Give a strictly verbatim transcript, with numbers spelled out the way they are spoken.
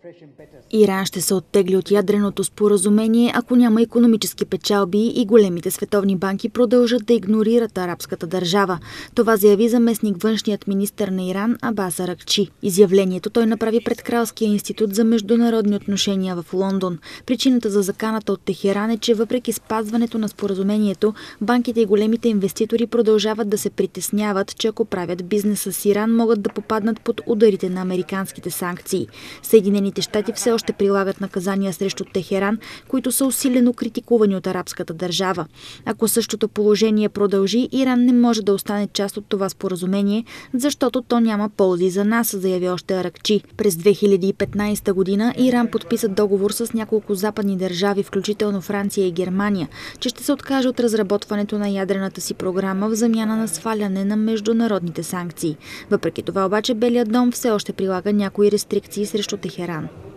Иран ще се оттегли от ядреното споразумение, ако няма икономически печалби и големите световни банки продължат да игнорират арабската държава. Това заяви заместник външният министър на Иран Абас Аракчи. Изявлението той направи пред Кралския институт за международни отношения в Лондон. Причината за заканата от Техеран е, че въпреки спазването на споразумението, банките и големите инвеститори продължават да се притесняват, че ако правят бизнес с Иран, могат да попаднат под ударите на американските санкции. Съединените щати все още прилагат наказания срещу Техеран, които са усилено критикувани от арабската държава. Ако същото положение продължи, Иран не може да остане част от това споразумение, защото то няма ползи за нас, заяви още Аракчи. През две хиляди и петнадесета година Иран подписа договор с няколко западни държави, включително Франция и Германия, че ще се откаже от разработването на ядрената си програма в замяна на сваляне на международните санкции. Въпреки това обаче Белият дом все още прилага някои рестрикции срещу Техеран.